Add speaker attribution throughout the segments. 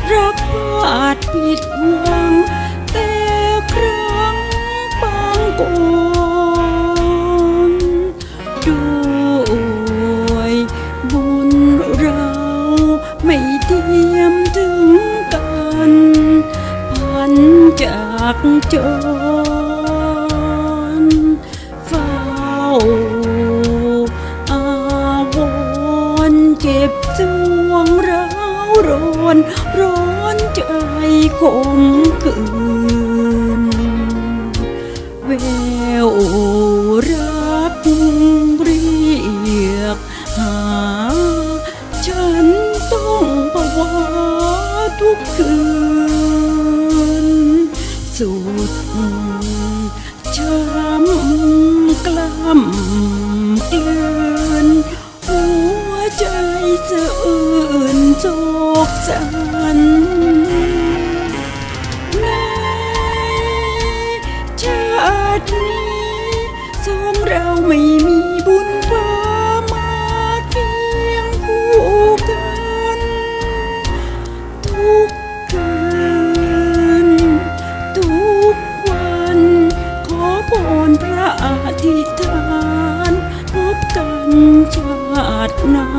Speaker 1: รักอาจผิดหวังแต่ครั้งบางก่อนด้วยบุญเราไม่เทียมถึงกันพันจากจรเฝ้าอาวรณ์เจ็บจวงร้าวร้อนใจคมคืนแววรักเรียกหาฉันต้องภาวะทุกคืนสุดช้ำกล้ำกลืนหัวใจสะอื้นโศกสันในชาตินี้สองเราไม่มีบุญพามาเคียงคู่กันทุกคืนทุกวันขอพรพระอธิษฐานพบกันชาติหน้า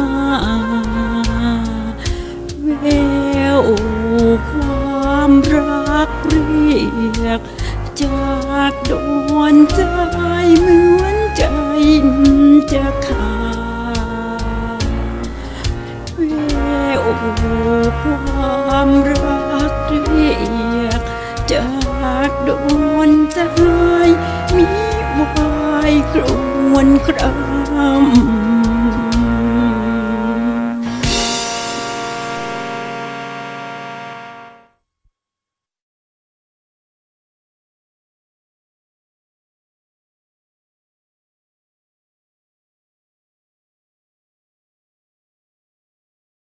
Speaker 1: แววความรักเรียกจากดวงใจเหมือนใจจะขาดแววความรักเรียกจากดวงใจมีวายครวญคราม